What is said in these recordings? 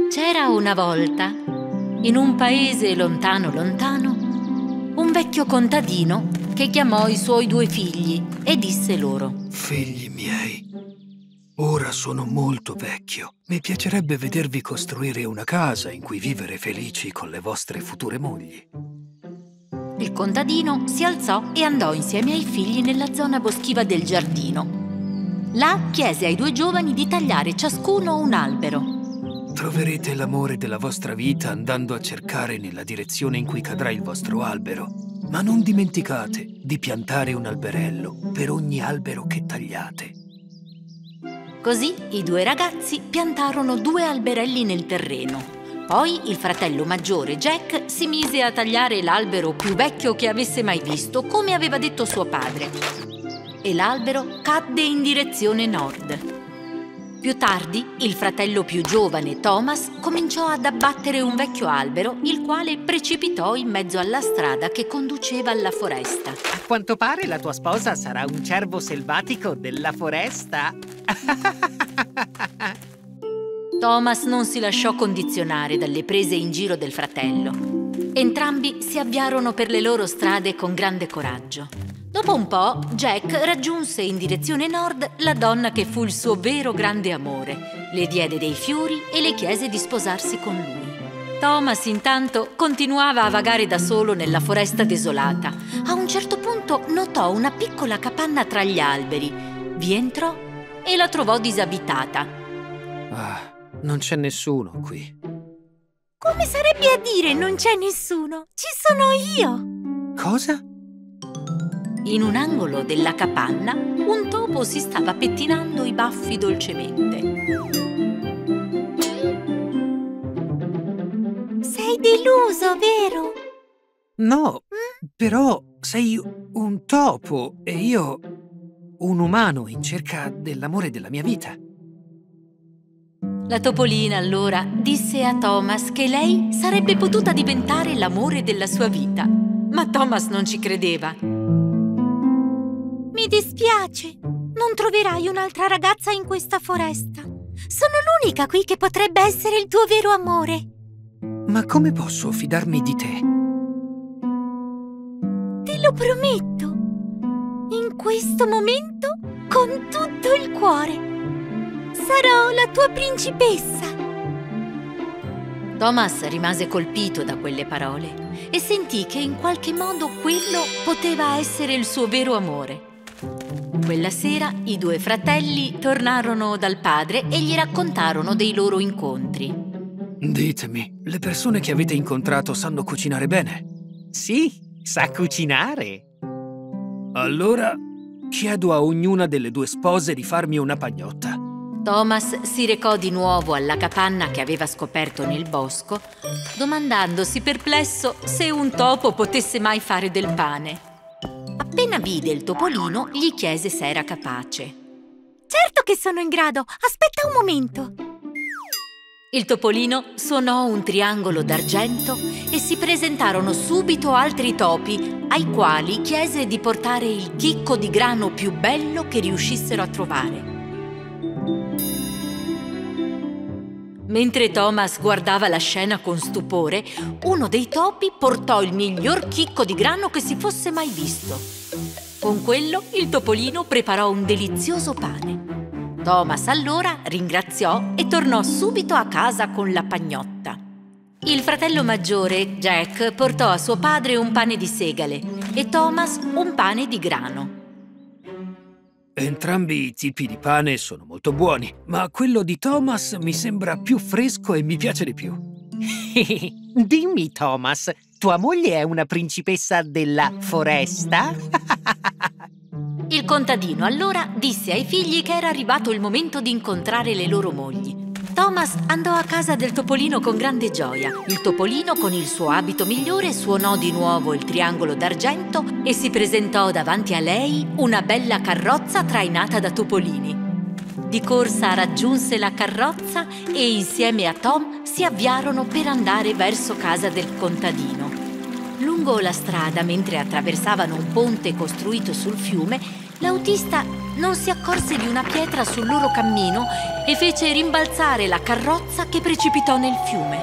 C'era una volta, in un paese lontano lontano, un vecchio contadino che chiamò i suoi due figli e disse loro: Figli miei, ora sono molto vecchio. Mi piacerebbe vedervi costruire una casa in cui vivere felici con le vostre future mogli. Il contadino si alzò e andò insieme ai figli nella zona boschiva del giardino. Là chiese ai due giovani di tagliare ciascuno un albero. Troverete l'amore della vostra vita andando a cercare nella direzione in cui cadrà il vostro albero. Ma non dimenticate di piantare un alberello per ogni albero che tagliate. Così i due ragazzi piantarono 2 alberelli nel terreno. Poi il fratello maggiore, Jack, si mise a tagliare l'albero più vecchio che avesse mai visto, come aveva detto suo padre. E l'albero cadde in direzione nord. Più tardi, il fratello più giovane, Thomas, cominciò ad abbattere un vecchio albero, il quale precipitò in mezzo alla strada che conduceva alla foresta. A quanto pare la tua sposa sarà un cervo selvatico della foresta. Thomas non si lasciò condizionare dalle prese in giro del fratello. Entrambi si avviarono per le loro strade con grande coraggio. Dopo un po', Jack raggiunse in direzione nord la donna che fu il suo vero grande amore. Le diede dei fiori e le chiese di sposarsi con lui. Thomas, intanto, continuava a vagare da solo nella foresta desolata. A un certo punto notò una piccola capanna tra gli alberi. Vi entrò e la trovò disabitata. Ah, non c'è nessuno qui. Come sarebbe a dire non c'è nessuno? Ci sono io! Cosa? In un angolo della capanna, un topo si stava pettinando i baffi dolcemente. Sei deluso, vero? No, però sei un topo e io un umano in cerca dell'amore della mia vita. La topolina allora disse a Thomas che lei sarebbe potuta diventare l'amore della sua vita, ma Thomas non ci credeva. Mi dispiace, non troverai un'altra ragazza in questa foresta. Sono l'unica qui che potrebbe essere il tuo vero amore. Ma come posso fidarmi di te? Te lo prometto. In questo momento, con tutto il cuore. Sarò la tua principessa. Thomas rimase colpito da quelle parole e sentì che in qualche modo quello poteva essere il suo vero amore. Quella sera i due fratelli tornarono dal padre e gli raccontarono dei loro incontri. Ditemi, le persone che avete incontrato sanno cucinare bene? Sì, sa cucinare. Allora chiedo a ognuna delle due spose di farmi una pagnotta. Thomas si recò di nuovo alla capanna che aveva scoperto nel bosco, domandandosi perplesso se un topo potesse mai fare del pane. Appena vide il topolino, gli chiese se era capace. Certo che sono in grado! Aspetta un momento! Il topolino suonò un triangolo d'argento e si presentarono subito altri topi, ai quali chiese di portare il chicco di grano più bello che riuscissero a trovare. Mentre Thomas guardava la scena con stupore, uno dei topi portò il miglior chicco di grano che si fosse mai visto. Con quello il topolino preparò un delizioso pane. Thomas allora ringraziò e tornò subito a casa con la pagnotta. Il fratello maggiore, Jack, portò a suo padre un pane di segale e Thomas un pane di grano. Entrambi i tipi di pane sono molto buoni, ma quello di Thomas mi sembra più fresco e mi piace di più. Dimmi, Thomas, tua moglie è una principessa della foresta? Il contadino allora disse ai figli che era arrivato il momento di incontrare le loro mogli. Thomas andò a casa del topolino con grande gioia. Il topolino, con il suo abito migliore, suonò di nuovo il triangolo d'argento e si presentò davanti a lei una bella carrozza trainata da topolini. Di corsa raggiunse la carrozza e insieme a Tom si avviarono per andare verso casa del contadino. Lungo la strada, mentre attraversavano un ponte costruito sul fiume, l'autista non si accorse di una pietra sul loro cammino e fece rimbalzare la carrozza che precipitò nel fiume.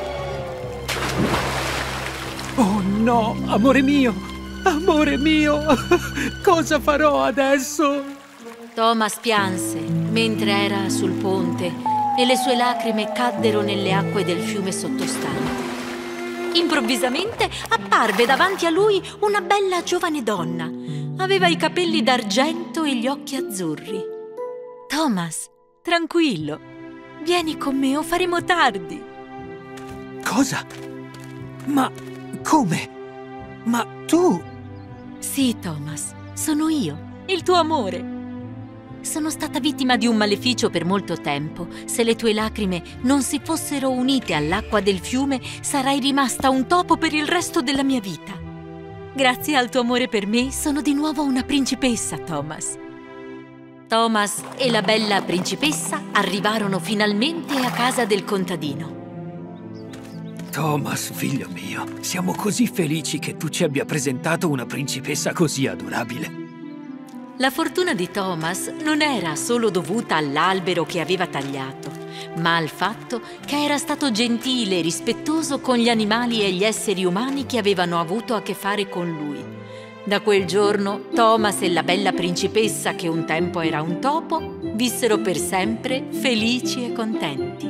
Oh no, amore mio! Amore mio! Cosa farò adesso? Thomas pianse mentre era sul ponte e le sue lacrime caddero nelle acque del fiume sottostante. Improvvisamente apparve davanti a lui una bella giovane donna. Aveva i capelli d'argento e gli occhi azzurri. Thomas, tranquillo, vieni con me o faremo tardi. Cosa? Ma come? Ma tu? Sì, Thomas, sono io, il tuo amore. Sono stata vittima di un maleficio per molto tempo. Se le tue lacrime non si fossero unite all'acqua del fiume, sarai rimasta un topo per il resto della mia vita. Grazie al tuo amore per me, sono di nuovo una principessa, Thomas. Thomas e la bella principessa arrivarono finalmente a casa del contadino. Thomas, figlio mio, siamo così felici che tu ci abbia presentato una principessa così adorabile. La fortuna di Thomas non era solo dovuta all'albero che aveva tagliato, ma al fatto che era stato gentile e rispettoso con gli animali e gli esseri umani che avevano avuto a che fare con lui. Da quel giorno, Thomas e la bella principessa, che un tempo era un topo, vissero per sempre felici e contenti.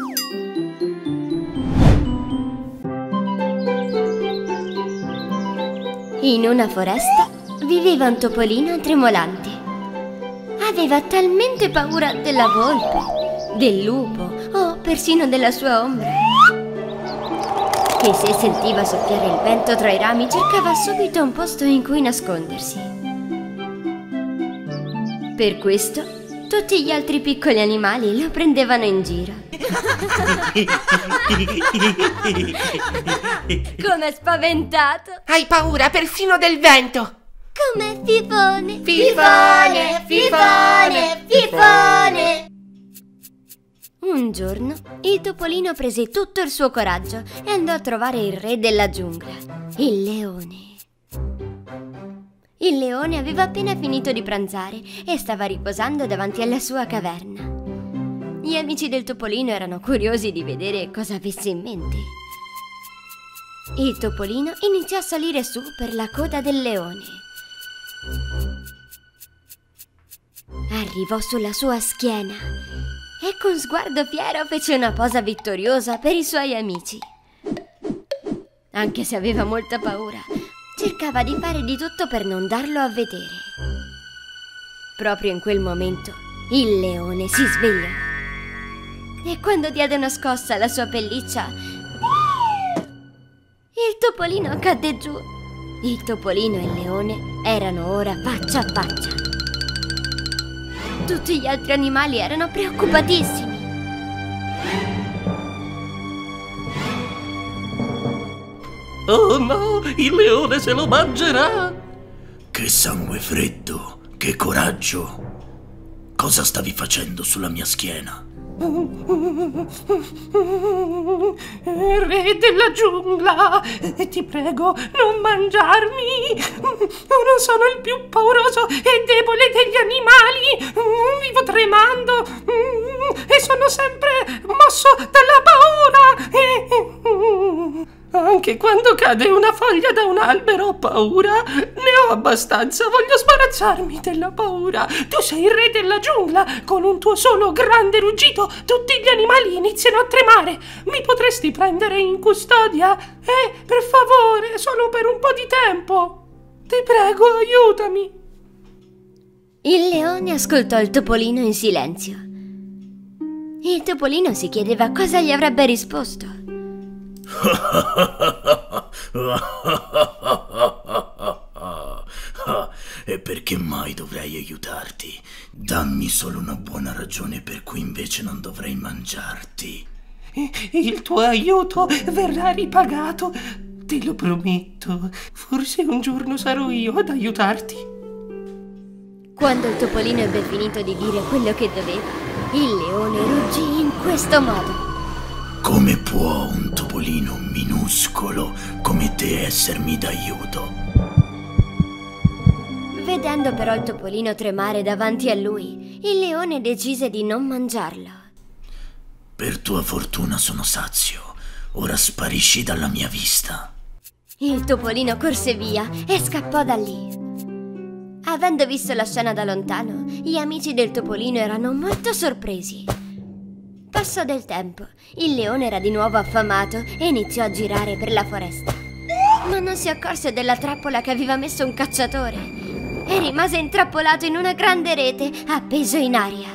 In una foresta viveva un topolino tremolante. Aveva talmente paura della volpe, del lupo o persino della sua ombra, che se sentiva soffiare il vento tra i rami cercava subito un posto in cui nascondersi. Per questo tutti gli altri piccoli animali lo prendevano in giro. Com'è spaventato! Hai paura persino del vento! Com'è fifone! Fifone, fifone, fifone! Un giorno il topolino prese tutto il suo coraggio e andò a trovare il re della giungla, il leone. Il leone aveva appena finito di pranzare e stava riposando davanti alla sua caverna. Gli amici del topolino erano curiosi di vedere cosa avesse in mente. Il topolino iniziò a salire su per la coda del leone. Arrivò sulla sua schiena e con sguardo fiero fece una posa vittoriosa per i suoi amici. Anche se aveva molta paura, cercava di fare di tutto per non darlo a vedere. Proprio in quel momento il leone si svegliò e quando diede una scossa alla sua pelliccia, il topolino cadde giù. Il topolino e il leone erano ora faccia a faccia. Tutti gli altri animali erano preoccupatissimi. Oh no, il leone se lo mangerà! Che sangue freddo, che coraggio! Cosa stavi facendo sulla mia schiena? Re della giungla, ti prego, non mangiarmi. Non sono il più pauroso e debole degli animali. Vivo tremando e sono sempre mosso dalla paura. Anche quando cade una foglia da un albero ho paura. Ne ho abbastanza, voglio sbarazzarmi della paura. Tu sei il re della giungla. Con un tuo solo grande ruggito tutti gli animali iniziano a tremare. Mi potresti prendere in custodia? Per favore, solo per un po' di tempo. Ti prego, aiutami. Il leone ascoltò il topolino in silenzio. Il topolino si chiedeva cosa gli avrebbe risposto. E perché mai dovrei aiutarti? Dammi solo una buona ragione per cui invece non dovrei mangiarti. Il tuo aiuto verrà ripagato, te lo prometto. Forse un giorno sarò io ad aiutarti. Quando il topolino ebbe finito di dire quello che doveva, il leone ruggì in questo modo. Come può un topolino minuscolo come te essermi d'aiuto? Vedendo però il topolino tremare davanti a lui, il leone decise di non mangiarlo. Per tua fortuna sono sazio. Ora sparisci dalla mia vista. Il topolino corse via e scappò da lì. Avendo visto la scena da lontano, gli amici del topolino erano molto sorpresi. Passò del tempo, il leone era di nuovo affamato e iniziò a girare per la foresta. Ma non si accorse della trappola che aveva messo un cacciatore e rimase intrappolato in una grande rete appeso in aria.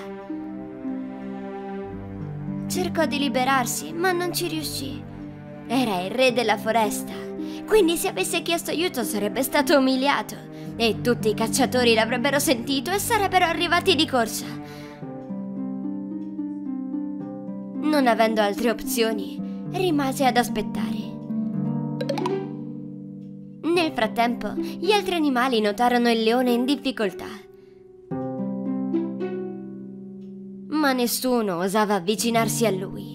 Cercò di liberarsi, ma non ci riuscì. Era il re della foresta, quindi se avesse chiesto aiuto sarebbe stato umiliato e tutti i cacciatori l'avrebbero sentito e sarebbero arrivati di corsa. Non avendo altre opzioni, rimase ad aspettare. Nel frattempo, gli altri animali notarono il leone in difficoltà. Ma nessuno osava avvicinarsi a lui.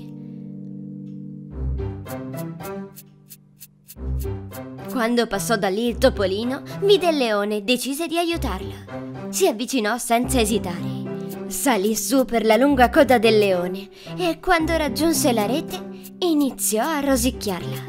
Quando passò da lì il topolino, vide il leone e decise di aiutarlo. Si avvicinò senza esitare. Salì su per la lunga coda del leone e quando raggiunse la rete, iniziò a rosicchiarla.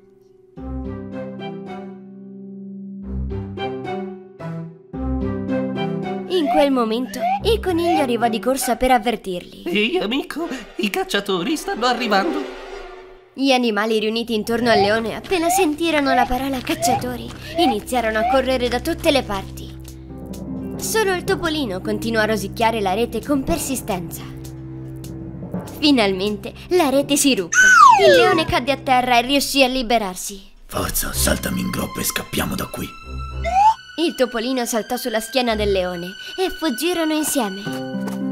In quel momento il coniglio arrivò di corsa per avvertirli. Ehi amico, i cacciatori stanno arrivando. Gli animali riuniti intorno al leone, appena sentirono la parola cacciatori, iniziarono a correre da tutte le parti. Solo il topolino continuò a rosicchiare la rete con persistenza. Finalmente la rete si ruppe. Il leone cadde a terra e riuscì a liberarsi. Forza, saltami in groppa e scappiamo da qui. Il topolino saltò sulla schiena del leone e fuggirono insieme.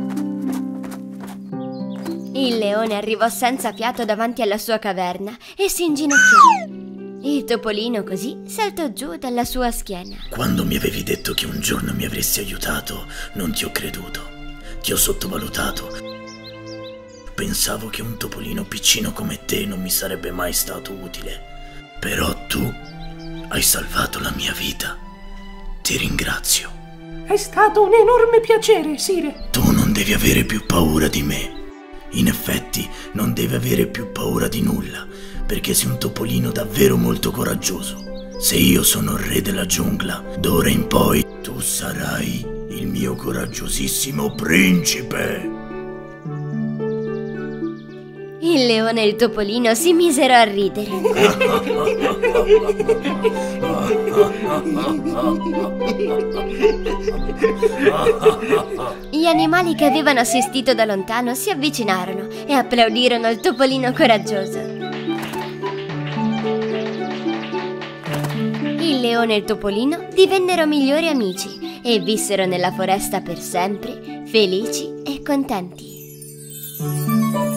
Il leone arrivò senza fiato davanti alla sua caverna e si inginocchiò. Il topolino così saltò giù dalla sua schiena. Quando mi avevi detto che un giorno mi avresti aiutato, non ti ho creduto. Ti ho sottovalutato. Pensavo che un topolino piccino come te non mi sarebbe mai stato utile. Però tu hai salvato la mia vita. Ti ringrazio. È stato un enorme piacere, Sire. Tu non devi avere più paura di me. In effetti, non devi avere più paura di nulla, perché sei un topolino davvero molto coraggioso. Se io sono il re della giungla, d'ora in poi tu sarai il mio coraggiosissimo principe. Il leone e il topolino si misero a ridere. Gli animali che avevano assistito da lontano si avvicinarono e applaudirono il topolino coraggioso. Il leone e il topolino divennero migliori amici e vissero nella foresta per sempre, felici e contenti.